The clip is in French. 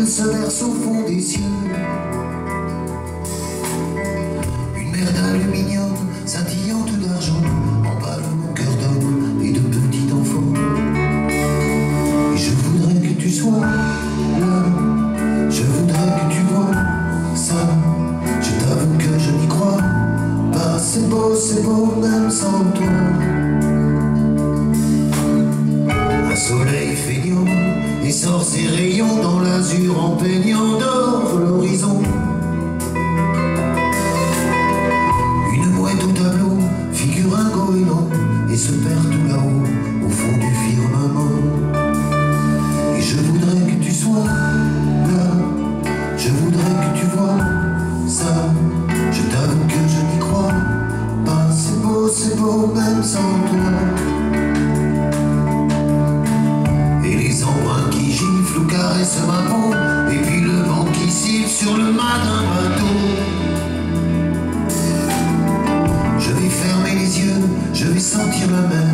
ciel se verse au fond des cieux. Une mer d'aluminium scintillante d'argent emballe mon cœur d'homme et de petit enfant. Et je voudrais que tu sois là, je voudrais que tu vois ça. Je t'avoue que je n'y crois pas, c'est beau même sans toi. Un soleil feignant et sort ses rayons dans l'azur en peignant d'or l'horizon. Une mouette au tableau figure un goéland et se perd tout là-haut au fond du firmament. Et je voudrais que tu sois là, je voudrais que tu vois ça. Je t'avoue que je n'y crois pas, c'est beau même sans toi. Et les embruns qui giflent ou caressent ma peau, et puis le vent qui siffle sur le mât d'un bateau. Je vais fermer les yeux, je vais sentir la mer